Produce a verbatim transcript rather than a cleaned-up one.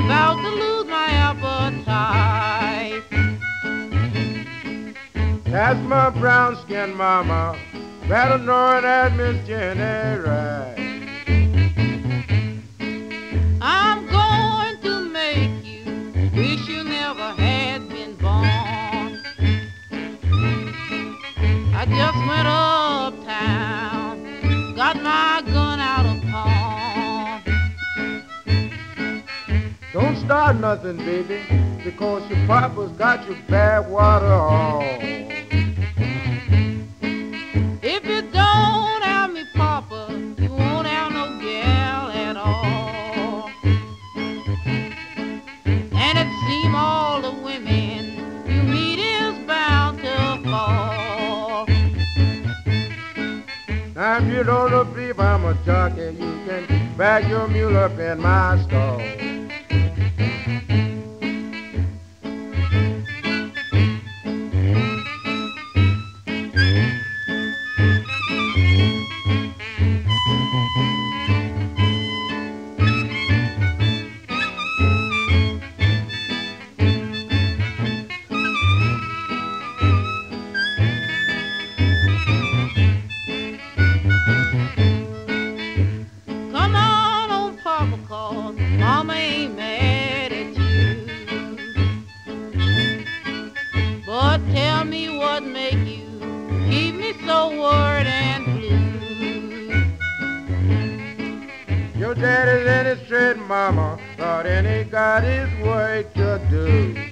I'm about to lose my appetite. That's my brown-skinned mama, better known as Miss Jenny Wright. I'm going to make you wish you never had been born. I just went uptown, got my gun out of pawn. Don't start nothing, baby, because your papa's got your bad water on. If you don't have me, Papa, you won't have no gal at all. And it seems all the women you meet is bound to fall. Now if you don't believe I'm a jockey, you can back your mule up in my stall. Come on, old Papa, 'cause Mama ain't mad at you. But tell me what make you keep me so worried and blue. Your daddy's in his straight, mama, thought and he got his work to do.